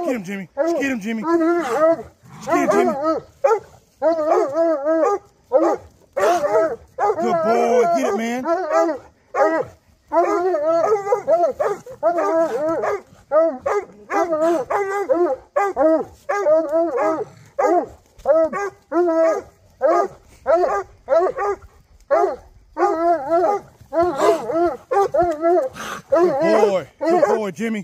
get him, Jimmy. Just get him, Jimmy. Just get him, Jimmy. Good boy. Get it, man. Good boy, Jimmy.